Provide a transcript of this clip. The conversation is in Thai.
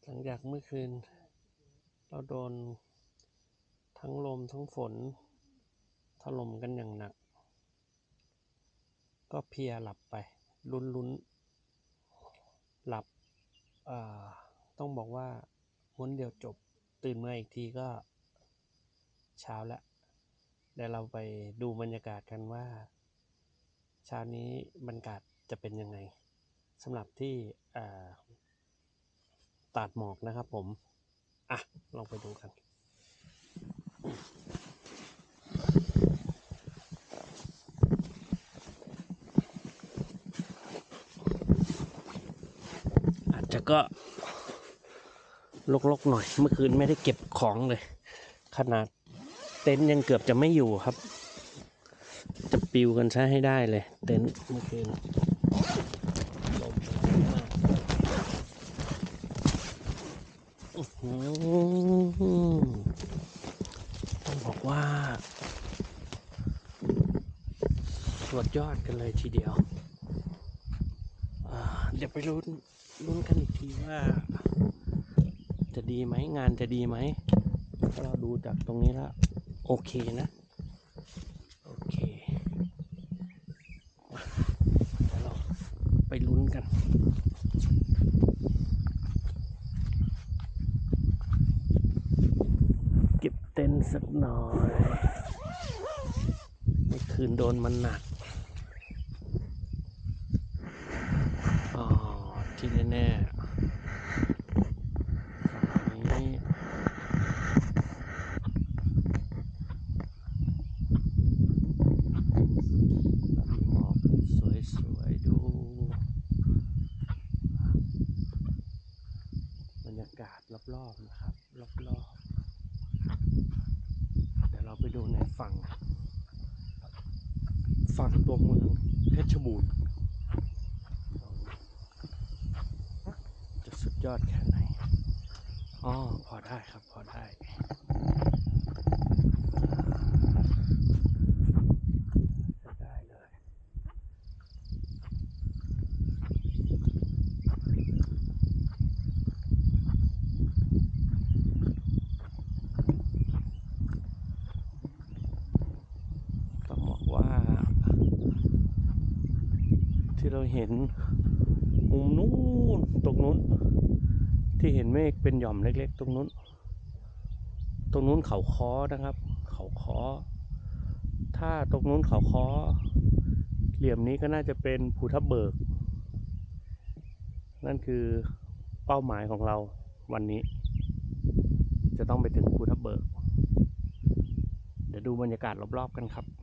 หลังจากเมื่อคืนเราโดนทั้งลมทั้งฝนถล่มกันอย่างหนักก็เพลียหลับไปลุ้นหลับต้องบอกว่าม้วนเดียวจบตื่นมาอีกทีก็เช้าแล้วเดี๋ยวเราไปดูบรรยากาศกันว่าเช้านี้บรรยากาศจะเป็นยังไงสำหรับที่ตาดหมอกนะครับผมลองไปดูกันอาจจะก็ลกๆหน่อยเมื่อคืนไม่ได้เก็บของเลยขนาดเต็นท์ยังเกือบจะไม่อยู่ครับจะปิวกันซะให้ได้เลยเต็นท์เมื่อคืนลมแรงมากต้องบอกว่าสุดยอดกันเลยทีเดียวเดี๋ยวไปลุ้นกันอีกทีว่าจะดีไหมงานจะดีไหมเราดูจากตรงนี้แล้วโอเคนะโอเคเดี๋ยวเราไปลุ้นกันเก็บเต็นท์สักหน่อยเมื่อคืนโดนมันหนักที่แน่ๆฝั่งนี้มีหมอกสวยๆดูบรรยากาศรอบๆนะครับรอบๆเดี๋ยวเราไปดูในฝั่งตัวเมืองเพชรบูรณ์จะสุดยอดแค่ไหนพอได้ครับพอได้เลยต้องบอกว่าที่เราเห็นมุมนู้นตรงนู้นที่เห็นเมฆเป็นหย่อมเล็กๆตรงนู้นเขาค้อนะครับเขาค้อถ้าตรงนู้นเขาค้อเหลี่ยมนี้ก็น่าจะเป็นภูทับเบิกนั่นคือเป้าหมายของเราวันนี้จะต้องไปถึงภูทับเบิกเดี๋ยวดูบรรยากาศรอบๆกันครับ